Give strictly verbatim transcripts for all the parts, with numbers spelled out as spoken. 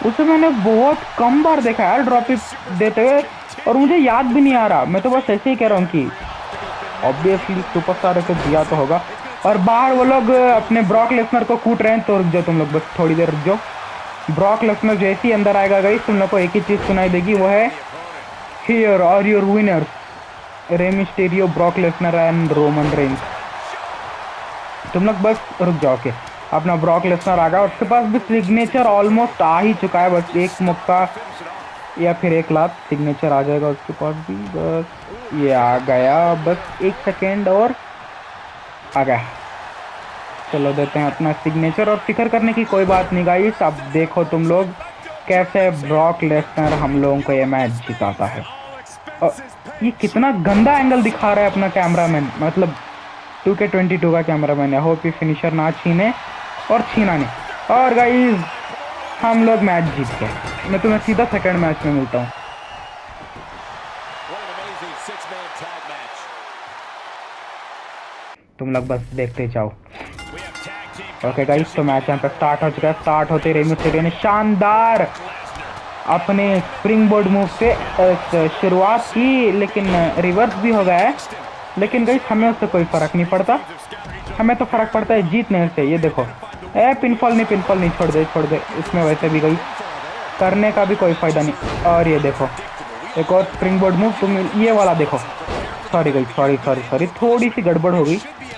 उसे मैंने बहुत कम बार देखा यार ड्रॉप देते हुए, और मुझे याद भी नहीं आ रहा। मैं तो बस ऐसे ही कह रहा हूँ कि ऑब्वियसली सुपरस्टार को दिया तो होगा। और बाहर वो लोग अपने ब्रॉक लेसनर को कूट रहे हैं, तो रुक जाओ तुम लोग, बस थोड़ी देर रुक जाओ। ब्रॉक लेसनर जैसे ही अंदर आएगा गाइस, तुम लोग को एक ही चीज सुनाई देगी, वो है here are your winners, Rey Mysterio, Brock Lesnar and Roman Reigns. तुम लोग बस रुक जाओ के अपना ब्रॉक लेसनर आ गया, उसके पास भी सिग्नेचर ऑलमोस्ट आ ही चुका है, बस एक मौका या फिर एक लाख सिग्नेचर आ जाएगा उसके पास भी। बस ये आ गया, बस एक सेकेंड और आ गया। चलो देते हैं अपना सिग्नेचर, और फिक्र करने की कोई बात नहीं गाइस। अब देखो तुम लोग कैसे ब्रॉक लेसनर हम लोगों को ये मैच जिताता है। और ये कितना गंदा एंगल दिखा रहा है अपना कैमरामैन, मतलब टू के ट्वेंटी टू का कैमरामैन है। होप ये फिनिशर ना छीने, और छीना नहीं। और गाइस हम लोग मैच जीत गए। मैं तुम्हें सीधा सेकंड मैच में मिलता हूँ। तुम लोग बस देखते जाओ। ओके गाइस, तो मैच यहाँ पे स्टार्ट हो चुका है। स्टार्ट होते रे मिस्टीरियो ने शानदार अपने स्प्रिंग बोर्ड मूव से शुरुआत की, लेकिन रिवर्स भी हो गया है। लेकिन गाइस हमें उससे कोई फर्क नहीं पड़ता, हमें तो फर्क पड़ता है जीतने से। ये देखो, ए पिनफॉल नहीं, पिनफॉल नहीं, छोड़ दे छोड़ दे, इसमें वैसे भी गई करने का भी कोई फायदा नहीं। और ये देखो एक और स्प्रिंग बोर्ड मूव, तुम ये वाला देखो। सॉरी गई, सॉरी सॉरी सॉरी थोड़ी सी गड़बड़ हो गई।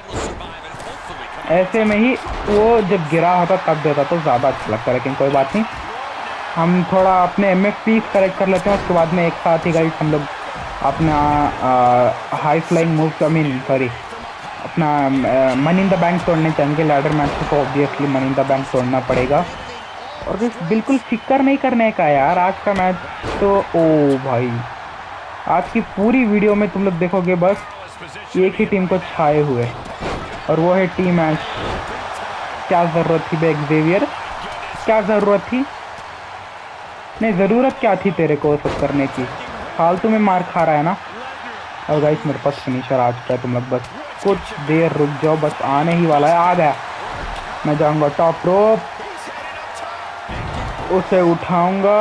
ऐसे में ही वो जब गिरा होता तब देता तो ज़्यादा अच्छा लगता, लेकिन कोई बात नहीं। हम थोड़ा अपने एम एफ पी कलेक्ट कर लेते हैं, उसके बाद में एक साथ ही गाइस हम लोग अपना high flying move, I mean sorry अपना मनी इन द बैंक तोड़ने चाहेंगे। लैडर मैच को obviously money in the bank तोड़ना पड़ेगा। और बिल्कुल फिक्र नहीं करने का यार, आज का मैच तो ओ भाई, आज की पूरी वीडियो में तुम लोग देखोगे बस एक ही टीम को छाए हुए, और वो है टीम ऐश। क्या ज़रूरत थी बे ज़ेवियर, क्या ज़रूरत थी? नहीं, ज़रूरत क्या थी तेरे को सब करने की? फालतू में मार खा रहा है ना। और गाइस मेरे पास फिनिशर आ चुका है, तुम लोग बस कुछ देर रुक जाओ, बस आने ही वाला है। आ गया, मैं जाऊंगा टॉप रोप, उसे उठाऊंगा,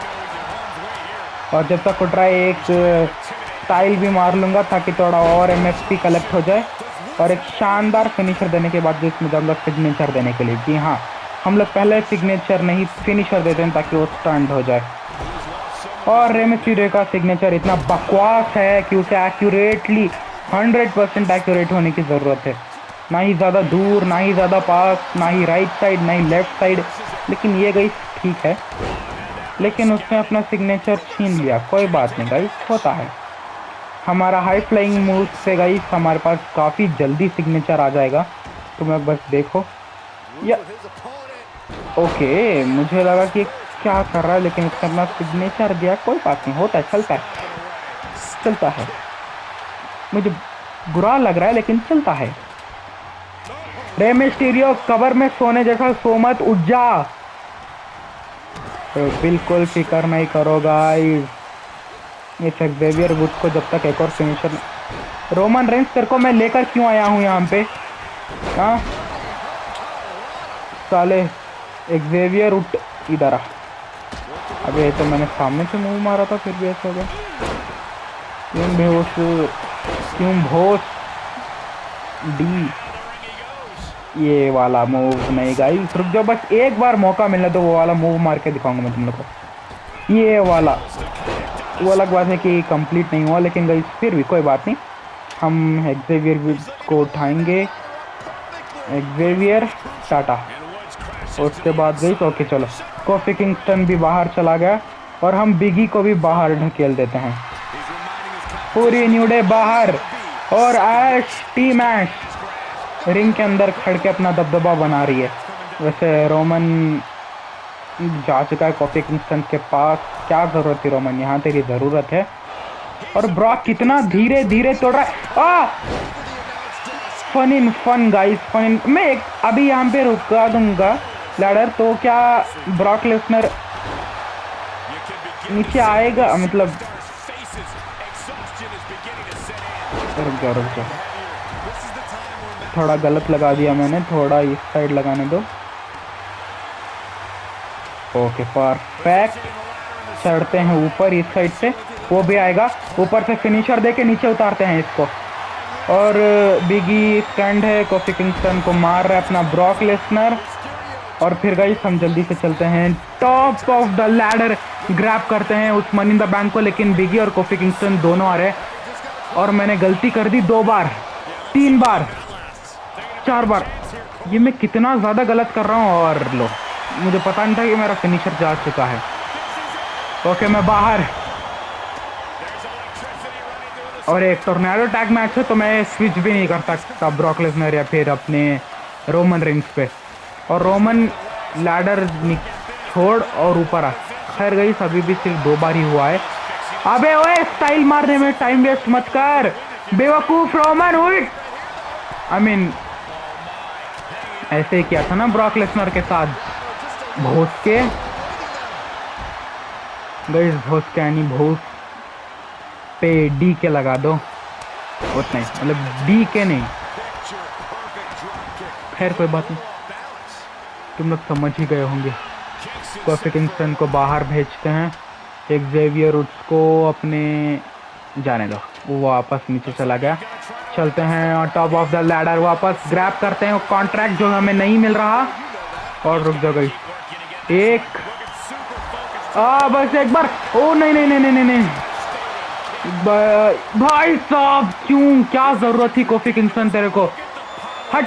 और जब तक उठ रहा है एक स्टाइल भी मार लूंगा ताकि थोड़ा और एम एफ पी कलेक्ट हो जाए, और एक शानदार फिनिशर देने के बाद जिसमें जाऊंगा सिग्नेचर देने के लिए। जी हाँ, हम लोग पहले सिग्नेचर नहीं फिनिशर देते हैं ताकि वो स्टंट हो जाए। और रे मिस्टीरियो का सिग्नेचर इतना बकवास है कि उसे एक्यूरेटली हंड्रेड परसेंट एक्यूरेट होने की ज़रूरत है। ना ही ज़्यादा दूर, ना ही ज़्यादा पास, ना ही राइट साइड, ना ही लेफ्ट साइड। लेकिन ये गई ठीक है, लेकिन उसने अपना सिग्नेचर छीन लिया। कोई बात नहीं गाइस, होता है। हमारा हाई फ्लाइंग मूव से गाइस हमारे पास काफ़ी जल्दी सिग्नेचर आ जाएगा। तो मैं बस देखो या ओके, मुझे लगा कि क्या कर रहा है, लेकिन उसने अपना सिग्नेचर दिया। कोई बात नहीं, होता है, चलता है चलता है। मुझे बुरा लग रहा है लेकिन चलता है। रे मिस्टीरियो कवर में सोने जैसा सो मत, उठ जा। तो बिल्कुल फिक्र नहीं करो गाइस, इस एक्सेवियर वुड को जब तक एक और फिनिशर। रोमन रेंज तेरे को मैं लेकर क्यों आया हूँ यहाँ पे? हाँ साले एक्सेवियर उठ इधर आ। अबे तो मैंने सामने से मूव मारा था, फिर भी ऐसा हो गया। क्यों बेहोश, क्यों भोस डी। ये वाला मूव नहीं गाइस, रुक जाओ, बस एक बार मौका मिलना तो वो वाला मूव मार के दिखाऊंगा मैं तुम लोग को। ये वाला वो अलग बात है कि कंप्लीट नहीं हुआ, लेकिन गाइस फिर भी कोई बात नहीं। हम एक्सेवियर को उठाएंगे। एक्सेवियर टाटा। उसके बाद गाइस ओके चलो, कॉफी किंगस्टन भी बाहर चला गया, और हम बिगी को भी बाहर ढकेल देते हैं। पूरी न्यू डे बाहर, और ऐश टीम ऐश रिंग के अंदर खड़ के अपना दबदबा बना रही है। वैसे रोमन जा चुका है कॉफी किंगस्टन के पास। क्या ज़रूरत थी रोमन, यहाँ तेरी ज़रूरत है। और ब्रॉक कितना धीरे धीरे तोड़ रहा है। आ fun in fun guys, fun in. मैं एक अभी यहाँ पे रुका दूंगा लैडर, तो क्या ब्रॉक लेसनर नीचे आएगा? मतलब रुक जाओ रुक जाओ, थोड़ा गलत लगा दिया मैंने, थोड़ा इस साइड लगाने दो। Okay perfect. चढ़ते हैं ऊपर इस साइड से, वो भी आएगा ऊपर से, फिनिशर देके नीचे उतारते हैं इसको। और बिगी स्टैंड है, कोफी किंगस्टन को मार रहा है अपना ब्रॉक लेसनर। और फिर गाइस हम जल्दी से चलते हैं top of the ladder, grab करते हैं उस मनी इन द बैंक को, लेकिन बिगी और कोफी किंगस्टन दोनों आ रहे हैं। और मैंने गलती कर दी दो बार, तीन बार, चार बार। ये मैं कितना ज़्यादा गलत कर रहा हूँ। और लो, मुझे पता नहीं था कि मेरा फिनिशर जा चुका है। ओके मैं बाहर। और एक टोर्नेडो टैग मैच है तो मैं स्विच भी नहीं कर सकता ब्रॉक लेसनर या फिर अपने रोमन रिंग्स पे। और रोमन लैडर छोड़ और ऊपर आ। खैर गई अभी भी सिर्फ दो बार ही हुआ है। अबे ओए स्टाइल मारने में टाइम वेस्ट मत कर बेवकूफ रोमन। उठ आई मीन ऐसे ही किया था ना ब्रॉक लेसनर के साथ, भोस के गई, भोस के यानी भोस पे डी के लगा दो, उतना ही, मतलब डी के नहीं। खैर कोई बात नहीं, तुम लोग समझ ही गए होंगे। कोफी किंगस्टन को बाहर भेजते हैं, एक्जेवियर वुड्स को अपने जाने दो, वो वापस नीचे चला गया। चलते हैं टॉप ऑफ द लैडर, वापस ग्रैब करते हैं कॉन्ट्रैक्ट जो हमें नहीं मिल रहा। और रुक जा गई एक आ बस एक बार। ओ नहीं नहीं नहीं नहीं नहीं भाई साहब, क्यों, क्या जरूरत थी कोफी किंगस्टन तेरे को। हट।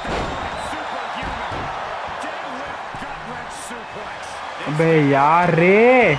अबे यार रे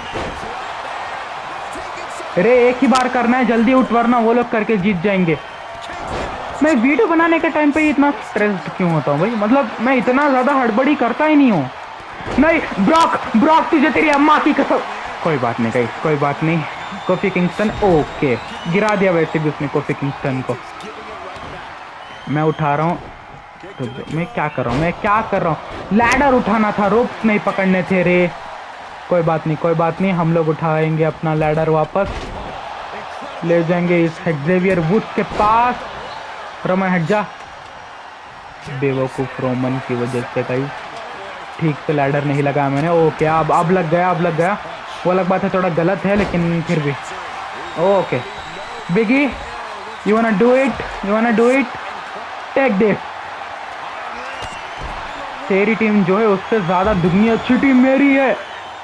रे एक ही बार करना है, जल्दी उठ वरना वो लोग करके जीत जाएंगे। मैं वीडियो बनाने के टाइम पे ही इतना स्ट्रेस्ड क्यों होता हूँ भाई, मतलब मैं इतना ज्यादा हड़बड़ी करता ही नहीं हूँ। नहीं ब्रॉक ब्रॉक तुझे तेरी अम्मा की कसम। कोई बात नहीं गाइस, कोई बात नहीं। कोफी किंगस्टन ओके, गिरा दिया वैसे भी उसने कोफी किंगस्टन को। मैं उठा रहा हूँ, मैं क्या कर रहा हूँ मैं क्या कर रहा हूँ लैडर उठाना था, रोप्स नहीं पकड़ने थे रे। कोई बात नहीं कोई बात नहीं, हम लोग उठाएंगे अपना लैडर, वापस ले जाएंगे इस एक्जेवियर वुड्स के पास। रोमन हट जा, बेवकूफ रोमन की वजह से गाइस ठीक से लैडर नहीं लगा मैंने। ओके अब अब लग गया, अब लग गया। वो अलग बात है थोड़ा गलत है लेकिन फिर भी okay. Biggie you wanna do it, you wanna do it, take this. तेरी टीम जो है उससे ज्यादा दुगनी अच्छी टीम मेरी है।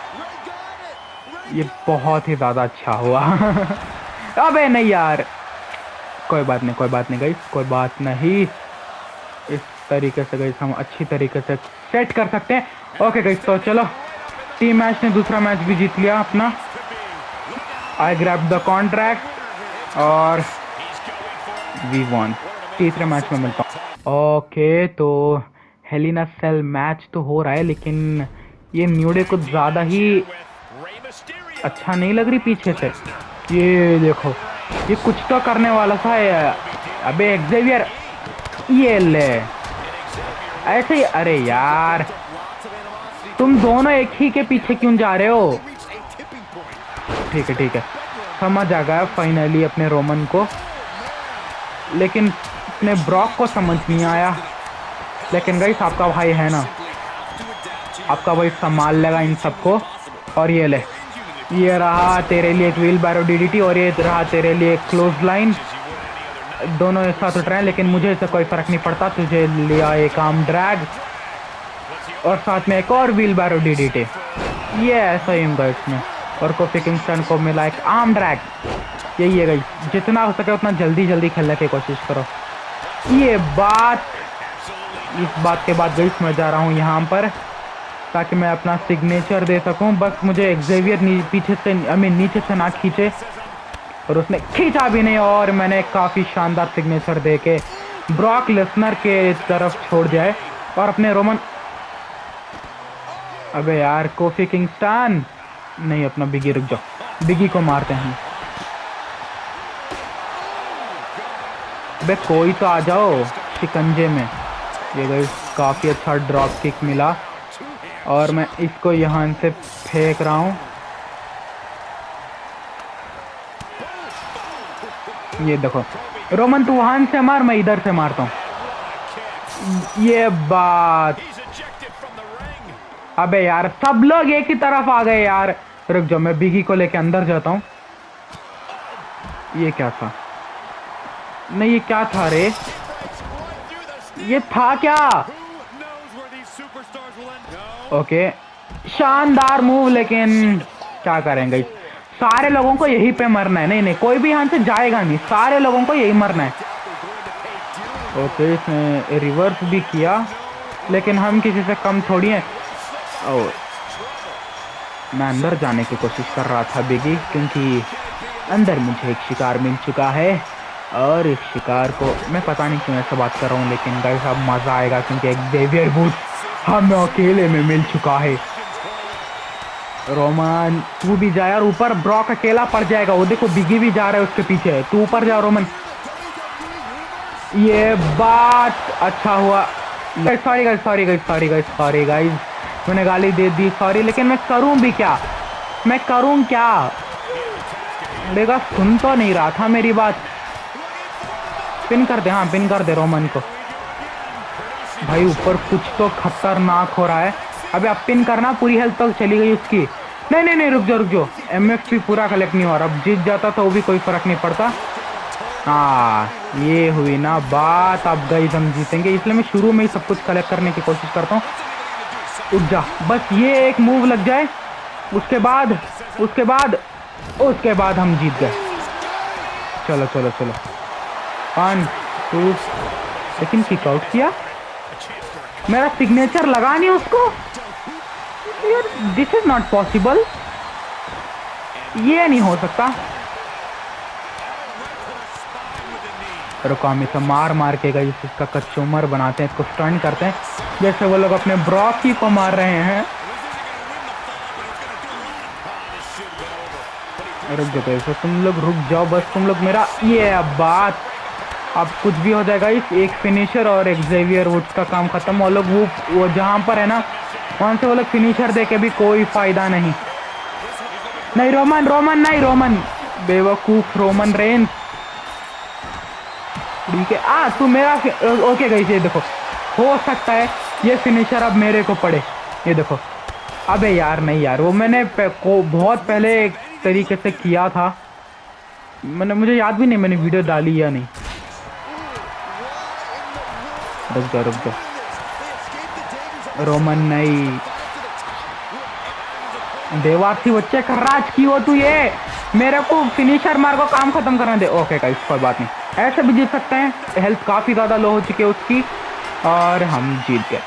ये बहुत ही ज्यादा अच्छा हुआ। अबे नहीं यार, कोई बात नहीं कोई बात नहीं गाइस, कोई बात नहीं। इस तरीके से गाइस हम अच्छी तरीके से सेट कर सकते हैं। ओके गाइस तो चलो, टीम मैच ने दूसरा मैच भी जीत लिया अपना। आई ग्रैब द कॉन्ट्रैक्ट और वी वॉन। तीसरे मैच में मिलता हूँ। ओके तो हेलिना सेल मैच तो हो रहा है लेकिन ये न्यू डे कुछ ज़्यादा ही अच्छा नहीं लग रही पीछे से। ये देखो ये कुछ तो करने वाला सा है। अबे एक्जेवियर ये ले ऐसे ही। अरे यार तुम दोनों एक ही के पीछे क्यों जा रहे हो। ठीक है ठीक है, समझ आ गया फाइनली अपने रोमन को, लेकिन अपने ब्रॉक को समझ नहीं आया। लेकिन गाइस आपका भाई है ना, आपका भाई संभाल लेगा इन सबको। और ये ले, ये रहा तेरे लिए एक व्हील बैरो डीडीटी और ये रहा तेरे लिए एक क्लोज लाइन। दोनों एक साथ उठ रहे हैं लेकिन मुझे इससे कोई फर्क नहीं पड़ता। तुझे लिया एक आर्म ड्रैग और साथ में एक और व्हील बैरो डीडीटी। ये ऐसा ही होगा इसमें। और कोफी किंगस्टन को मिला एक आर्म ड्रैग। यही है गाइस, जितना हो सके उतना जल्दी जल्दी खेलने की कोशिश करो। ये बात इस बात के बाद गाइस मैं जा रहा हूँ यहाँ पर ताकि मैं अपना सिग्नेचर दे सकूं। बस मुझे एक्जेवियर पीछे से आई मीन नीचे से ना खींचे, और उसने खींचा भी नहीं और मैंने काफ़ी शानदार सिग्नेचर दे के ब्रॉक लेसनर के तरफ छोड़ दिया है। और अपने रोमन, अबे यार कोफी किंगस्टन नहीं, अपना बिगी रुक जाओ, बिगी को मारते हैं। अबे कोई तो आ जाओ शिकंजे में। ये गाइस काफ़ी अच्छा ड्रॉप किक मिला और मैं इसको यहाँ से फेंक रहा हूँ। ये देखो रोमन तू वहां से मार, मैं इधर से मारता हूँ। ये बात अबे यार सब लोग एक ही तरफ आ गए यार। रुक जाओ, मैं बिगी को लेके अंदर जाता हूँ। ये क्या था? नहीं ये क्या था रे? ये था क्या? ओके शानदार मूव, लेकिन क्या करेंगे, सारे लोगों को यहीं पे मरना है। नहीं नहीं कोई भी यहाँ से जाएगा नहीं, सारे लोगों को यही मरना है। ओके इसने रिवर्स भी किया, लेकिन हम किसी से कम थोड़ी हैं। ओ, मैं अंदर जाने की कोशिश कर रहा था बिगी, क्योंकि अंदर मुझे एक शिकार मिल चुका है और इस शिकार को मैं पता नहीं क्यों ऐसा बात कर रहा हूँ, लेकिन गाइस अब मजा आएगा क्योंकि एक एक्सेवियर वुड्स हमें अकेले में मिल चुका है। रोमन तू भी जा यार ऊपर, ब्रॉक अकेला पड़ जाएगा। वो देखो बिगी भी जा रहा है उसके पीछे, तू ऊपर जा रोमन। ये बात अच्छा हुआ। Sorry guys sorry guys sorry guys sorry guys मैंने गाली दे दी, सॉरी। लेकिन मैं करूं भी क्या, मैं करूं क्या? देखा सुन तो नहीं रहा था मेरी बात। पिन कर दे, हाँ पिन कर दे रोमन को। भाई ऊपर कुछ तो खतरनाक हो रहा है। अबे अब पिन करना, पूरी हेल्थ तक चली गई उसकी। नहीं नहीं नहीं रुक जाओ रुक जाओ, एमएफपी पूरा कलेक्ट नहीं हो रहा। अब जीत जाता तो वो भी कोई फर्क नहीं पड़ता। हाँ ये हुई ना बात, अब गई हम जीतेंगे, इसलिए मैं शुरू में ही सब कुछ कलेक्ट करने की कोशिश करता हूँ। उठ जा, बस ये एक मूव लग जाए, उसके बाद उसके बाद उसके बाद हम जीत गए। चलो चलो चलो, वन टू, लेकिन किक आउट किया। मेरा सिग्नेचर लगा नहीं उसको यार, दिस इज नॉट पॉसिबल, ये नहीं हो सकता। रुको हम इसे मार मार के गई इसका कचूमर बनाते हैं, इसको स्टन करते हैं, जैसे वो लोग अपने ब्रॉकी को मार रहे हैं। रुक जाओ कैसे तुम लोग, रुक जाओ बस तुम लोग मेरा। ये अब बात, अब कुछ भी हो जाएगा। इस एक फिनिशर और एक्सेवियर वुड्स का काम खत्म। वो लोग वो वो जहाँ पर है ना, वहाँ से वो लोग फिनिशर दे के भी कोई फायदा नहीं। नहीं रोमन रोमन नहीं रोमन, बेवकूफ रोमन रेंस। ठीक है आ तू मेरा। ओके गई ये देखो, हो सकता है ये फिनिशर अब मेरे को पड़े। ये देखो, अबे यार नहीं यार, वो मैंने को बहुत पहले एक तरीके से किया था, मैंने मुझे याद भी नहीं मैंने वीडियो डाली या नहीं। रुक जाओ रुक जाओ रोमन नहीं, देवार्थी बच्चे का राज की हो तू, ये मेरे को फिनिशर मार को काम खत्म करने दे। ओके गाइस कोई बात नहीं, ऐसे भी जीत सकते हैं। हेल्थ काफी ज्यादा लो हो चुकी है उसकी और हम जीत गए।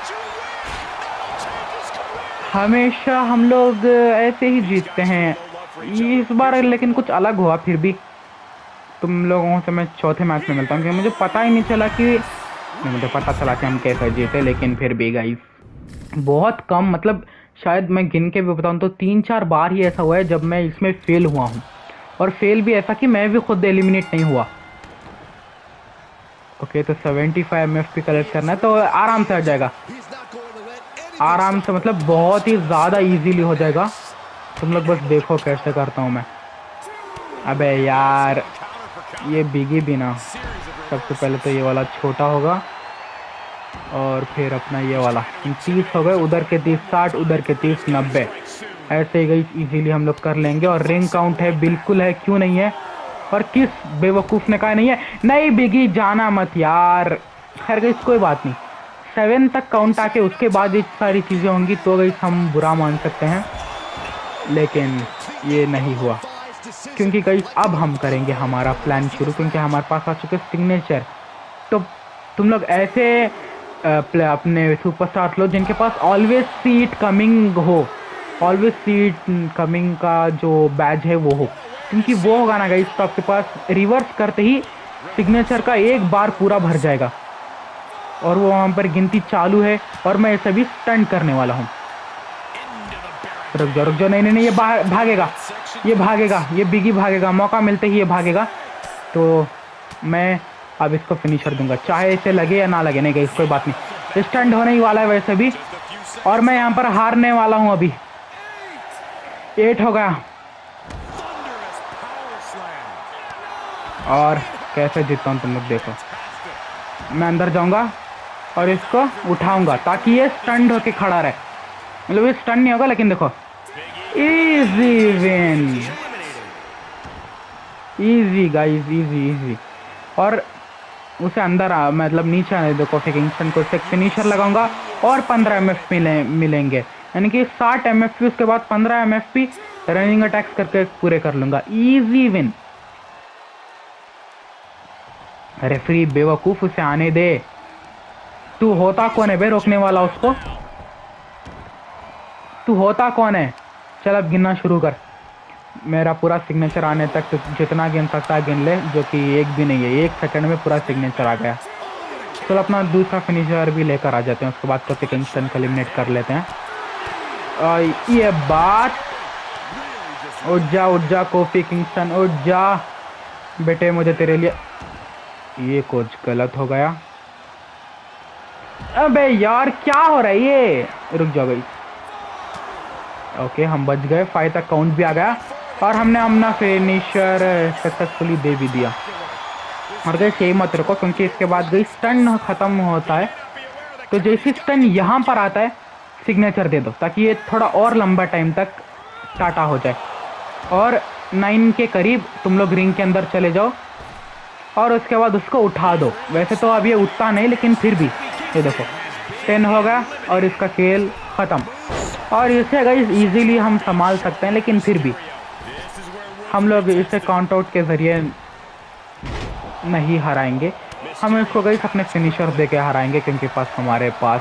हमेशा हम लोग ऐसे ही जीतते हैं, इस बार लेकिन कुछ अलग हुआ। फिर भी तुम लोगों से मैं चौथे मैच में मिलता हूँ, क्योंकि मुझे पता ही नहीं चला कि मुझे पता चला कि हम कैसे जीते, लेकिन फिर भी गाइस बहुत कम, मतलब शायद मैं गिन के भी बताऊँ तो तीन चार बार ही ऐसा हुआ है जब मैं इसमें फेल हुआ हूँ, और फेल भी ऐसा कि मैं भी खुद एलिमिनेट नहीं हुआ। ओके तो seventy five M F P collect करना है तो आराम से आ जाएगा, आराम से, मतलब बहुत ही ज़्यादा इजीली हो जाएगा। तुम लोग बस देखो कैसे करता हूँ मैं। अबे यार ये बिगी भी ना, सबसे पहले तो ये वाला छोटा होगा और फिर अपना ये वाला तीस हो गए, उधर के तीस साठ, उधर के तीस नब्बे, ऐसे ही गई इजीली हम लोग कर लेंगे। और रिंग काउंट है, बिल्कुल है, क्यों नहीं है, और किस बेवकूफ़ ने कहा नहीं है। नहीं बिगी जाना मत यार, खैर गई कोई बात नहीं, सेवन तक काउंट आके उसके बाद ये सारी चीज़ें होंगी तो गई हम बुरा मान सकते हैं, लेकिन ये नहीं हुआ क्योंकि गई अब हम करेंगे हमारा प्लान शुरू, क्योंकि हमारे पास आ चुके सिग्नेचर। तो तुम लोग ऐसे अपने सुपरस्टार लोग जिनके पास ऑलवेज सीट कमिंग हो, ऑलवेज सीट कमिंग का जो बैज है वो हो, क्योंकि वो होगा ना गाइस तो आपके पास रिवर्स करते ही सिग्नेचर का एक बार पूरा भर जाएगा, और वो वहाँ पर गिनती चालू है और मैं ऐसे भी स्टंट करने वाला हूँ। रुक जाओ रुक जाओ, नहीं नहीं नहीं ये भागेगा, ये भागेगा, ये बिगी भागेगा, मौका मिलते ही ये भागेगा, तो मैं अब इसको फिनिशर दूंगा, चाहे इसे लगे या ना लगे। नहीं गई कोई बात नहीं, स्टंट होने ही वाला है वैसे भी, और मैं यहाँ पर हारने वाला हूँ। अभी एट हो गया, और कैसे जीतता हूँ तुम लोग देखो। मैं अंदर जाऊंगा और इसको उठाऊंगा ताकि ये स्टंट होके खड़ा रहे। मतलब ये स्टन नहीं होगा, लेकिन देखो easy win, easy guys, easy easy. और उसे अंदर आ, मतलब नीचे आने दो कोफी किंगस्टन को, उससे फिनिशर लगाऊंगा और पंद्रह एम एफ मिले मिलेंगे, यानी कि साठ एम एफ पी, उसके बाद पंद्रह M F P running attacks करके पूरे कर लूंगा। Easy win. रेफरी बेवकूफ, उसे आने दे। तू होता कौन है बे रोकने वाला उसको? तू होता कौन है? चल अब गिनना शुरू कर। मेरा पूरा सिग्नेचर आने तक तो जितना गिन सकता है गिन ले, जो कि एक भी नहीं है। एक सेकंड में पूरा सिग्नेचर आ गया। चलो अपना दूसरा फिनिशर भी लेकर आ जाते हैं, उसके बाद कोफी किंगस्टन को एलिमिनेट कर लेते हैं। और ये बात, उठ जा उठ जा कोफी किंगस्टन, उठ जा बेटे, मुझे तेरे लिए। ये कुछ गलत हो गया। अबे यार क्या हो रहा है ये? रुक जाओ गई। ओके हम बच गए, फाइव तक काउंट भी आ गया और हमने अपना फिनिशर सक्सेसफुली दे भी दिया। और गई सही मत रखो, क्योंकि इसके बाद गई स्टन खत्म होता है, तो जैसे स्टन यहाँ पर आता है सिग्नेचर दे दो, ताकि ये थोड़ा और लंबा टाइम तक टाटा हो जाए। और नाइन के करीब तुम लोग रिंग के अंदर चले जाओ और उसके बाद उसको उठा दो। वैसे तो अब ये उठता नहीं, लेकिन फिर भी ये देखो टेन हो गया और इसका खेल ख़त्म। और इसे गाइस इजीली हम संभाल सकते हैं, लेकिन फिर भी हम लोग इसे काउंट आउट के ज़रिए नहीं हराएंगे। हम इसको गाइस अपने फिनिशर दे के हराएंगे, क्योंकि पास हमारे पास।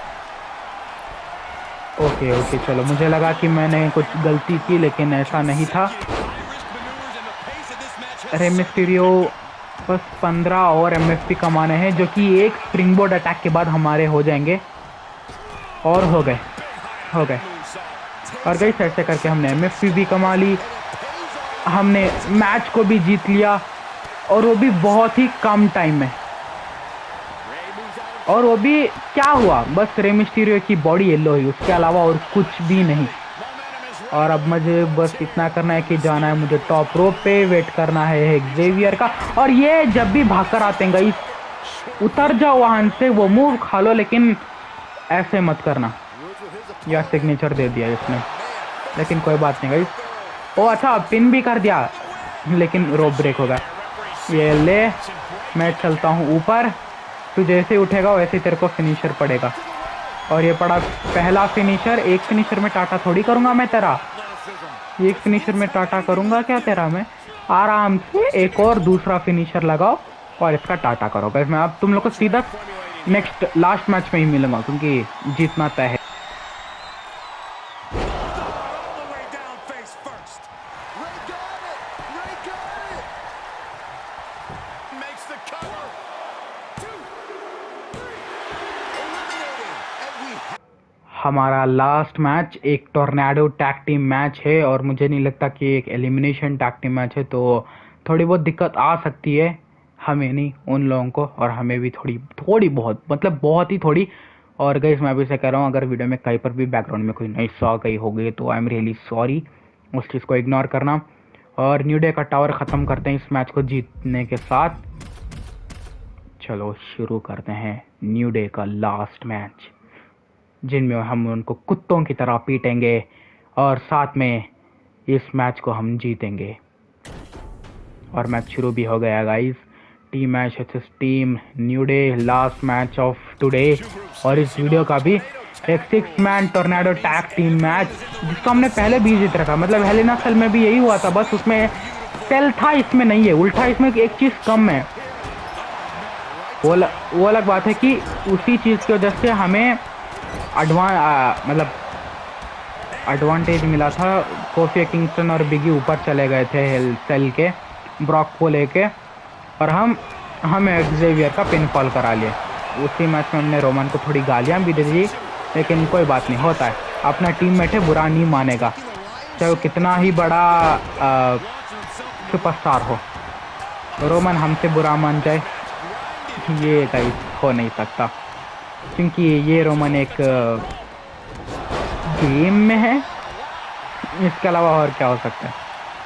ओके ओके चलो, मुझे लगा कि मैंने कुछ गलती की, लेकिन ऐसा नहीं था। रे मिस्टीरियो बस पंद्रह और एम एफ पी कमाने हैं, जो कि एक स्प्रिंगबोर्ड अटैक के बाद हमारे हो जाएंगे। और हो गए हो गए और गई ऐसे करके हमने एम एफ पी भी कमा ली, हमने मैच को भी जीत लिया, और वो भी बहुत ही कम टाइम में। और वो भी क्या हुआ, बस रे मिस्टीरियो की बॉडी येलो हुई, उसके अलावा और कुछ भी नहीं। और अब मुझे बस इतना करना है कि जाना है मुझे टॉप रोप पे, वेट करना है एक्सेवियर का। और ये जब भी भागकर आते हैं गाइस, उतर जाओ वहां से, वो मूव खा लो, लेकिन ऐसे मत करना। या सिग्नेचर दे दिया इसने, लेकिन कोई बात नहीं गाइस। ओ अच्छा पिन भी कर दिया, लेकिन रोप ब्रेक होगा। ये ले, मैं चलता हूँ ऊपर, तू जैसे उठेगा वैसे तेरे को फिनिशर पड़ेगा। और ये पड़ा पहला फिनिशर। एक फिनिशर में टाटा थोड़ी करूंगा मैं तेरा, एक फिनिशर में टाटा करूंगा क्या तेरा मैं? आराम से एक और दूसरा फिनिशर लगाओ और इसका टाटा करो। बस मैं अब तुम लोग को सीधा नेक्स्ट लास्ट मैच में ही मिलूंगा, क्योंकि जीतना तय है। हमारा लास्ट मैच एक टोर्नेडो टैग टीम मैच है, और मुझे नहीं लगता कि एक एलिमिनेशन टैग टीम मैच है, तो थोड़ी बहुत दिक्कत आ सकती है, हमें नहीं उन लोगों को, और हमें भी थोड़ी थोड़ी बहुत, मतलब बहुत ही थोड़ी। और गाइस मैं अभी से कह रहा हूँ, अगर वीडियो में कहीं पर भी बैकग्राउंड में कोई नॉइस आ गई हो गई तो आई एम रियली सॉरी, उस चीज़ को इग्नोर करना। और न्यू डे का टावर ख़त्म करते हैं इस मैच को जीतने के साथ। चलो शुरू करते हैं न्यू डे का लास्ट मैच, जिनमें हम उनको कुत्तों की तरह पीटेंगे और साथ में इस मैच को हम जीतेंगे। और मैच शुरू भी हो गया guys. Team match versus team New Day, last match of today. और इस वीडियो का भी एक six man tornado tag team match, जिसको हमने पहले भी जीत रखा। मतलब हेल इन अ सेल में भी यही हुआ था, बस उसमें सेल था, इसमें नहीं है। उल्टा इसमें एक चीज़ कम है, वो ल, वो अलग बात है कि उसी चीज़ की वजह से हमें एडवां मतलब एडवांटेज मिला था। कोफी किंगस्टन और बिगी ऊपर चले गए थे हेल सेल के ब्रॉक को लेके, और हम हम एक्सेवियर का पिन फॉल करा लिए। उसी मैच में हमने रोमन को थोड़ी गालियां भी दे दी, लेकिन कोई बात नहीं, होता है। अपना टीममेट है, बुरा नहीं मानेगा, चाहे वो कितना ही बड़ा सुपरस्टार हो। रोमन हमसे बुरा मान जाए, ये कहीं हो नहीं सकता, क्योंकि ये रोमन एक गेम में है, इसके अलावा और क्या हो सकता है।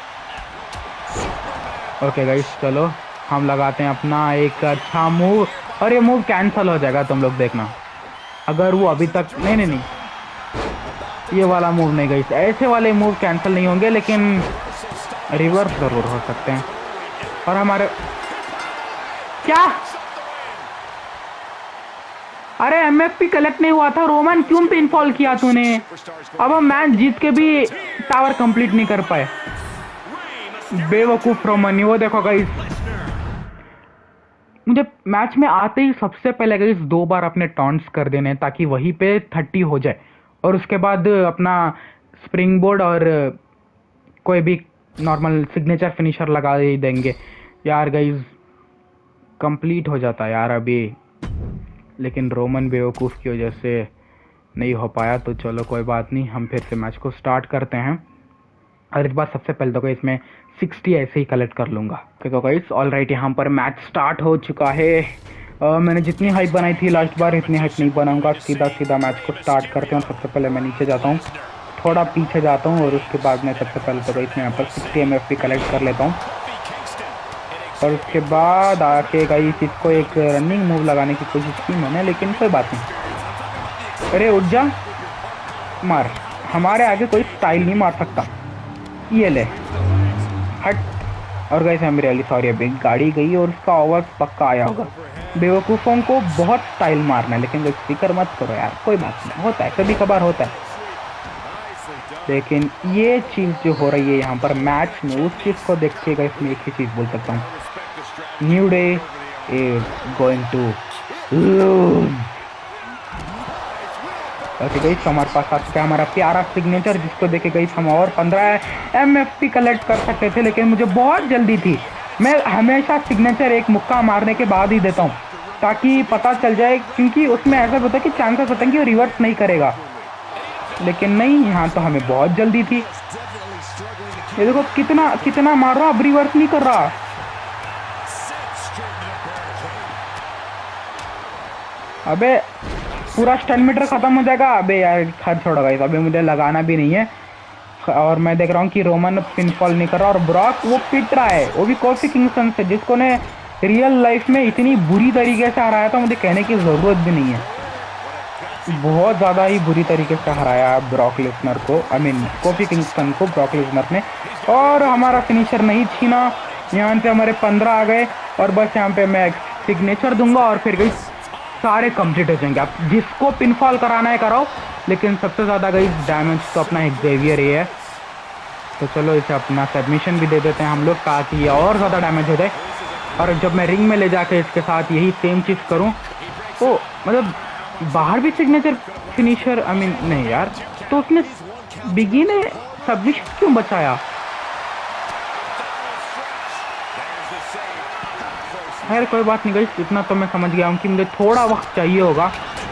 ओके गाइस चलो हम लगाते हैं अपना एक अच्छा मूव, और ये मूव कैंसिल हो जाएगा, तुम लोग देखना। अगर वो अभी तक नहीं नहीं नहीं ये वाला मूव नहीं गई, ऐसे वाले मूव कैंसिल नहीं होंगे लेकिन रिवर्स जरूर हो सकते हैं। और हमारे क्या, अरे एमएफपी कलेक्ट नहीं हुआ था रोमन, क्यों पिनफॉल किया तूने? अब हम मैच जीत के भी टावर कंप्लीट नहीं कर पाए, बेवकूफ रोमन। वो देखो गाइस, मुझे मैच में आते ही सबसे पहले गाइस दो बार अपने टॉन्ट्स कर देने ताकि वहीं पे थर्टी हो जाए, और उसके बाद अपना स्प्रिंग बोर्ड और कोई भी नॉर्मल सिग्नेचर फिनिशर लगा ही देंगे यार गाइस, कंप्लीट हो जाता यार अभी। लेकिन रोमन बेवकूफ़ की वजह से नहीं हो पाया, तो चलो कोई बात नहीं, हम फिर से मैच को स्टार्ट करते हैं। और इस बार सबसे पहले तो गाइस मैं सिक्सटी ऐसे ही कलेक्ट कर लूँगा। तो गाइस ऑल राइट, यहाँ पर मैच स्टार्ट हो चुका है। uh, मैंने जितनी हाइप बनाई थी लास्ट बार इतनी हाइप नहीं बनाऊंगा, सीधा सीधा मैच को स्टार्ट करते हैं। सबसे पहले मैं नीचे जाता हूँ, थोड़ा पीछे जाता हूँ, और उसके बाद मैं सबसे पहले तो गाइस मैं यहाँ पर sixty M F P collect कर लेता हूँ। और उसके बाद आके गाइस इसको एक रनिंग मूव लगाने की कोशिश की मैंने, लेकिन कोई बात नहीं। अरे उठ जा, मार, हमारे आगे कोई स्टाइल नहीं मार सकता, ये ले हट। और guys I am really sorry, अभी गाड़ी गई और उसका आवाज़ पक्का आया होगा। बेवकूफ़ों को बहुत स्टाइल मारना है, लेकिन स्पीकर मत करो यार, कोई बात नहीं, होता है कभी कभार होता है। लेकिन ये चीज़ जो हो रही है यहाँ पर मैच में, उस चीज़ को देख के गाइस मैं एक ही चीज़ बोल सकता हूँ, New Day is going to lose. Okay guys, हमारे पास आज क्या हमारा प्यारा सिग्नेचर, जिसको देखे गाइस हम और पंद्रह एमएफपी कलेक्ट कर सकते थे, लेकिन मुझे बहुत जल्दी थी। मैं हमेशा सिग्नेचर एक मुक्का मारने के बाद ही देता हूँ ताकि पता चल जाए, क्योंकि उसमें ऐसा होता है कि चांसेस होते हैं कि वो रिवर्स नहीं करेगा, लेकिन नहीं, यहाँ तो हमें बहुत जल्दी थी। ये देखो कितना कितना मार रहा, अब रिवर्स नहीं कर रहा। अबे पूरा स्टन मीटर खत्म हो जाएगा। अबे यार खर्च छोड़ो गाइस, अबे मुझे लगाना भी नहीं है। और मैं देख रहा हूँ कि रोमन पिनफॉल नहीं कर रहा, और ब्रॉक वो पिट रहा है, वो भी कोफी किंगस्टन से, जिसको ने रियल लाइफ में इतनी बुरी तरीके से हराया था, मुझे कहने की ज़रूरत भी नहीं है, बहुत ज़्यादा ही बुरी तरीके से हराया ब्रॉक लेसनर को, आई मीन कोफी किंगस्टन को ब्रॉक लेसनर ने। और हमारा फिनिशर नहीं छीना, यहाँ पे हमारे पंद्रह आ गए, और बस यहाँ पे मैं सिग्नेचर दूंगा और फिर गई सारे कंप्लीट हो जाएंगे। आप जिसको पिनफॉल कराना है कराओ, लेकिन सबसे ज़्यादा गई डैमेज तो अपना एक्सेवियर ही है। तो चलो इसे अपना सबमिशन भी दे देते हैं हम लोग, ताकि ये और ज़्यादा डैमेज हो जाए। और जब मैं रिंग में ले जाके इसके साथ यही सेम चीज़ करूँ, तो मतलब बाहर भी सिग्नेचर फिनिशर, आई मीन नहीं यार, तो उसने बिगी ने सबमिशन क्यों बचाया? खैर कोई बात नहीं गाइस, इतना तो मैं समझ गया हूँ कि मुझे थोड़ा वक्त चाहिए होगा,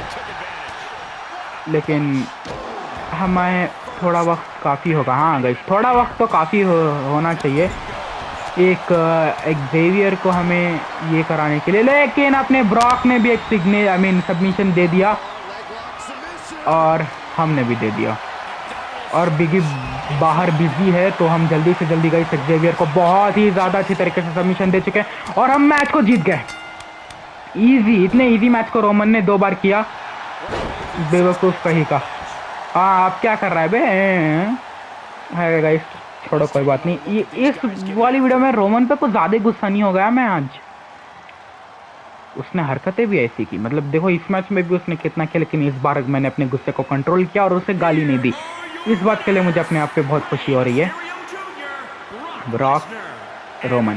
लेकिन हमें थोड़ा वक्त काफ़ी होगा। हाँ गाइस, थोड़ा वक्त तो काफ़ी हो, होना चाहिए एक एक्सेवियर को हमें ये कराने के लिए। लेकिन अपने ब्रॉक ने भी एक सिग्ने आई मीन सबमिशन दे दिया, और हमने भी दे दिया, और बिगी बाहर बिजी है, तो हम जल्दी से जल्दी गाइस एक्सेवियर को बहुत ही ज़्यादा अच्छी तरीके से सबमिशन दे चुके हैं, और हम मैच को जीत गए। इजी, इतने इजी मैच को रोमन ने दो बार किया, बेवकूफ़ कहीं का। हाँ आप क्या कर रहा है बे? है गाइस, छोड़ो कोई बात नहीं। ये इस वाली वीडियो में रोमन पे कुछ ज़्यादा गुस्सा नहीं हो गया मैं आज, उसने हरकतें भी ऐसी की, मतलब देखो इस मैच में भी उसने कितना किया, लेकिन इस बार मैंने अपने गुस्से को कंट्रोल किया और उसे गाली नहीं दी। इस बात के लिए मुझे अपने आप पे बहुत खुशी हो रही है। ब्रॉक, रोमन,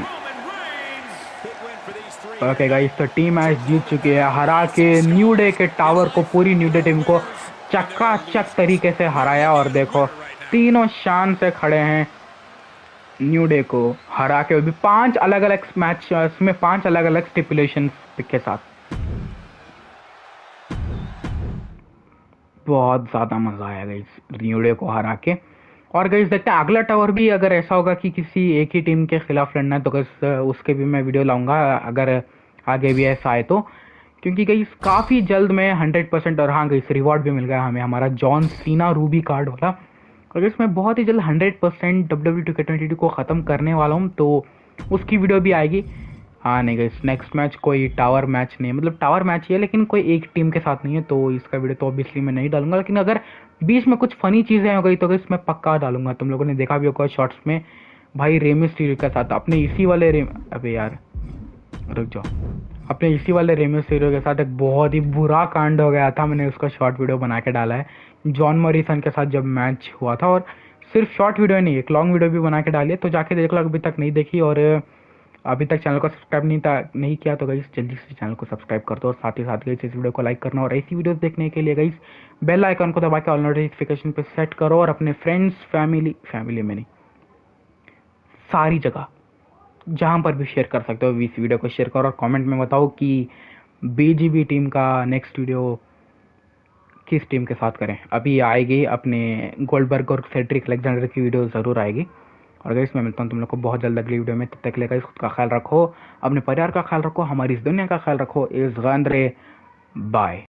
ओके गाइस, तो टीम मैच जीत चुकी है, हरा के न्यू डे के टावर को, पूरी न्यू डे टीम को चकाचक तरीके से हराया। और देखो तीनों शान से खड़े हैं न्यू डे को हरा के, भी पांच अलग अलग मैच में पांच अलग अलग स्टिपुलेशन के साथ। बहुत ज़्यादा मज़ा आया गाइस न्यू डे को हरा के। और गाइस देखते हैं अगला टावर भी, अगर ऐसा होगा कि किसी एक ही टीम के खिलाफ लड़ना है, तो गाइस उसके भी मैं वीडियो लाऊंगा अगर आगे भी ऐसा आए तो, क्योंकि गाइस काफ़ी जल्द में हंड्रेड परसेंट, और हाँ गाइस रिवॉर्ड भी मिल गया हमें, हमारा जॉन सीना रूबी कार्ड वाला। और गाइस मैं बहुत ही जल्द hundred percent W W two K twenty two को ख़त्म करने वाला हूँ, तो उसकी वीडियो भी आएगी। हाँ नहीं गाइस, नेक्स्ट मैच कोई टावर मैच नहीं है, मतलब टावर मैच ही है लेकिन कोई एक टीम के साथ नहीं है, तो इसका वीडियो तो ऑब्वियसली मैं नहीं डालूंगा। लेकिन अगर बीच में कुछ फनी चीज़ें हो गई तो गाइस मैं पक्का डालूंगा, तुम लोगों ने देखा भी होगा शॉर्ट्स में। भाई रे मिस्टीरियो के साथ अपने इसी वाले रे अबे यार रुक जाओ, अपने इसी वाले रे मिस्टीरियो के साथ एक बहुत ही बुरा कांड हो गया था। मैंने उसका शॉर्ट वीडियो बना के डाला है जॉन मॉरिसन के साथ जब मैच हुआ था, और सिर्फ शॉर्ट वीडियो नहीं, एक लॉन्ग वीडियो भी बना के डाली है, तो जाके देख लो अभी तक नहीं देखी और अभी तक चैनल को सब्सक्राइब नहीं था नहीं किया तो गाइस जल्दी से चैनल को सब्सक्राइब कर दो, और साथ ही साथ गाइस इस वीडियो को लाइक करना, और ऐसी वीडियोस देखने के लिए गाइस बेल आइकन को दबा के ऑल नोटिफिकेशन पे सेट करो, और अपने फ्रेंड्स फैमिली फैमिली में नहीं सारी जगह जहां पर भी शेयर कर सकते हो इस वीडियो को शेयर करो, और कमेंट में बताओ कि बीजीबी टीम का नेक्स्ट वीडियो किस टीम के साथ करें। अभी आएगी अपने गोल्डबर्ग और सेड्रिक अलेक्जेंडर की वीडियो ज़रूर आएगी। और गाइस मैं मिलता हूँ तुम लोग को बहुत जल्द अगली वीडियो में, तब तक के लिए गाइस खुद का ख्याल रखो, अपने परिवार का ख्याल रखो, हमारी इस दुनिया का ख्याल रखो। इस गंदरे बाय।